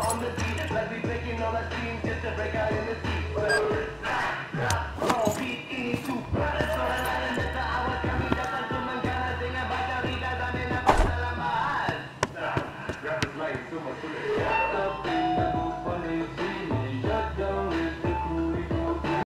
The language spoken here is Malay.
on the beat, like we breaking all our dreams just to break out in the sea. Well, roll beat ini super. Seorang lain desa awas kami datang Sumangkana dengan baca rida dan enak masalah bahas. Rappers lain semua sulit.